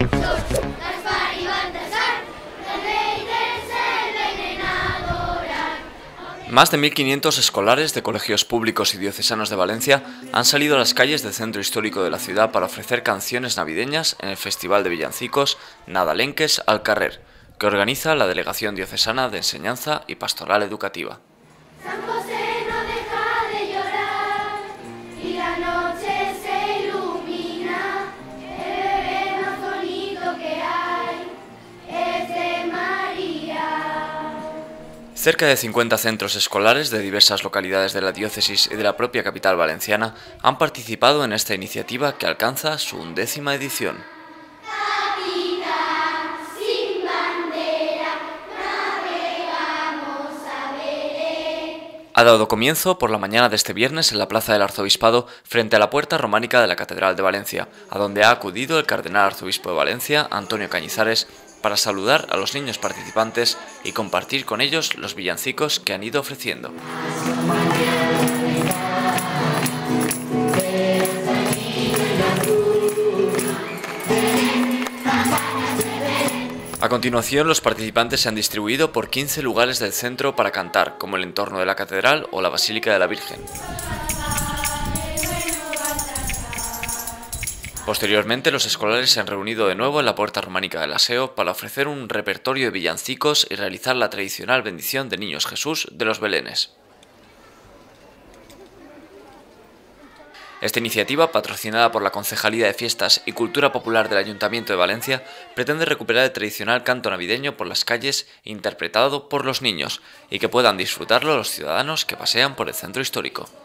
Más de 1.500 escolares de colegios públicos y diocesanos de Valencia han salido a las calles del centro histórico de la ciudad para ofrecer canciones navideñas en el Festival de Villancicos Nadalenques al Carrer, que organiza la Delegación Diocesana de Enseñanza y Pastoral Educativa. San José no deja de llorar y la noche se ilumina. El bebé más bonito que hay es de María. Cerca de 50 centros escolares de diversas localidades de la diócesis y de la propia capital valenciana han participado en esta iniciativa que alcanza su 11ª edición. Ha dado comienzo por la mañana de este viernes en la Plaza del Arzobispado frente a la puerta románica de la Catedral de Valencia, a donde ha acudido el cardenal arzobispo de Valencia, Antonio Cañizares, para saludar a los niños participantes y compartir con ellos los villancicos que han ido ofreciendo. A continuación, los participantes se han distribuido por 15 lugares del centro para cantar, como el entorno de la catedral o la Basílica de la Virgen. Posteriormente, los escolares se han reunido de nuevo en la puerta románica del Aseo para ofrecer un repertorio de villancicos y realizar la tradicional bendición de Niños Jesús de los Belenes. Esta iniciativa, patrocinada por la Concejalía de Fiestas y Cultura Popular del Ayuntamiento de Valencia, pretende recuperar el tradicional canto navideño por las calles interpretado por los niños y que puedan disfrutarlo los ciudadanos que pasean por el centro histórico.